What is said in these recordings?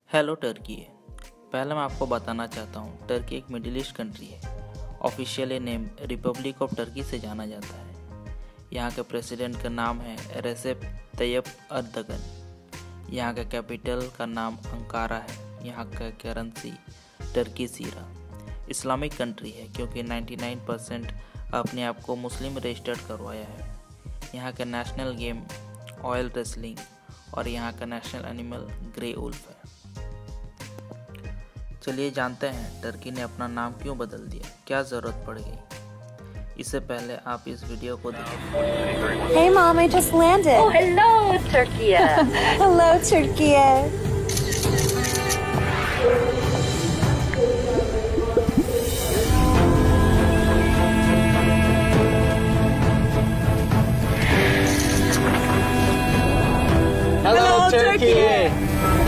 Hello Turkey है। पहले मैं आपको बताना चाहता हूँ, टर्की एक मिडिल ईस्ट कंट्री है। Officially name republic of Turkey से जाना जाता है। यहाँ के प्रेसिडेंट का नाम है रेसेप तैयप अर्दगन। यहाँ का कैपिटल का नाम अंकारा है। यहाँ का करेंसी टर्की सीरा। इस्लामिक कंट्री है क्योंकि 99% अपने आप को मुस्लिम रजिस्टर्ड करवाया है। यहाँ का नेशनल गेम ऑयल रेसलिंग और यहाँ का नेशनल एनिमल ग्रे उल्फ है। चलिए जानते हैं टर्की ने अपना नाम क्यों बदल दिया, क्या ज़रूरत पड़ गई। इससे पहले आप इस वीडियो को देखें। Hey mom, I just landed. Oh, hello, Turkey. Hello, Turkey. Hello, Turkey.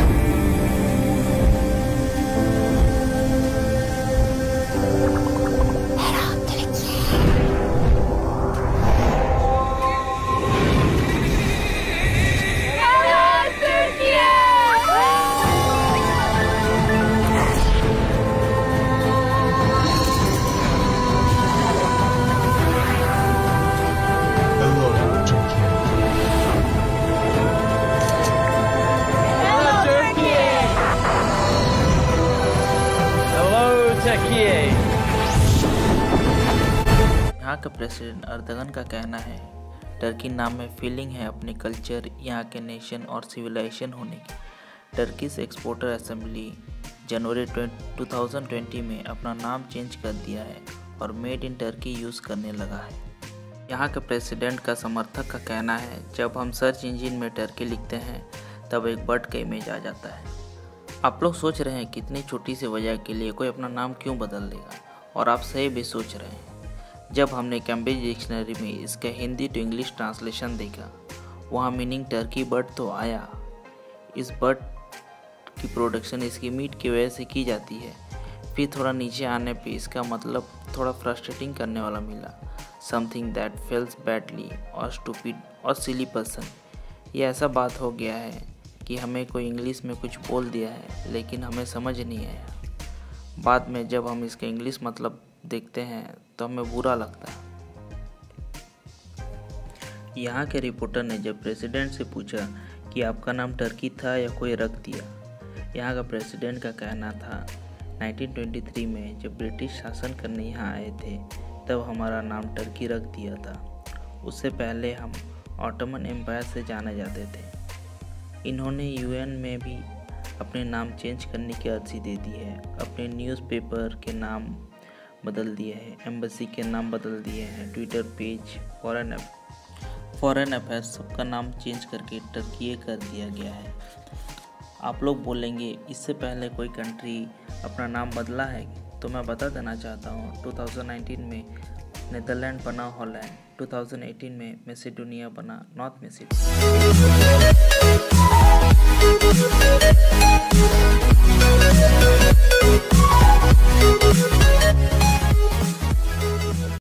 यहाँ के प्रेसिडेंट अर्दगन का कहना है टर्की नाम में फीलिंग है अपने कल्चर, यहाँ के नेशन और सिविलाइजेशन होने की। टर्कीज एक्सपोर्टर असेंबली जनवरी 2020 में अपना नाम चेंज कर दिया है और मेड इन टर्की यूज़ करने लगा है। यहाँ के प्रेसिडेंट का समर्थक का कहना है जब हम सर्च इंजन में टर्की लिखते हैं तब एक बर्ड का इमेज आ जाता है। आप लोग सोच रहे हैं कितनी छोटी सी वजह के लिए कोई अपना नाम क्यों बदल देगा, और आप सही भी सोच रहे हैं। जब हमने कैम्ब्रिज डिक्शनरी में इसका हिंदी टू इंग्लिश ट्रांसलेशन देखा, वहाँ मीनिंग टर्की बर्ड तो आया। इस बर्ड की प्रोडक्शन इसकी मीट की वजह से की जाती है। फिर थोड़ा नीचे आने पे इसका मतलब थोड़ा फ्रस्ट्रेटिंग करने वाला मिला, समथिंग दैट फेल्स बैडली और स्टूपिड और सिली पर्सन। ये ऐसा बात हो गया है कि हमें कोई इंग्लिश में कुछ बोल दिया है लेकिन हमें समझ नहीं आया। बाद में जब हम इसका इंग्लिश मतलब देखते हैं तो हमें बुरा लगता है। यहाँ के रिपोर्टर ने जब प्रेसिडेंट से पूछा कि आपका नाम टर्की था या कोई रख दिया, यहाँ का प्रेसिडेंट का कहना था 1923 में जब ब्रिटिश शासन करने यहाँ आए थे तब हमारा नाम टर्की रख दिया था। उससे पहले हम ऑटोमन एम्पायर से जाने जाते थे। इन्होंने यूएन में भी अपने नाम चेंज करने की अर्जी दे दी है। अपने न्यूज़पेपर के नाम बदल दिए हैं, एम्बेसी के नाम बदल दिए हैं, ट्विटर पेज, फॉरेन अफेयर्स सबका नाम चेंज करके टर्की कर दिया गया है। आप लोग बोलेंगे इससे पहले कोई कंट्री अपना नाम बदला है, तो मैं बता देना चाहता हूँ 2019 में नेदरलैंड बना हॉलैंड, 2018 में मैसेडोनिया बना नॉर्थ मैसेडोनिया।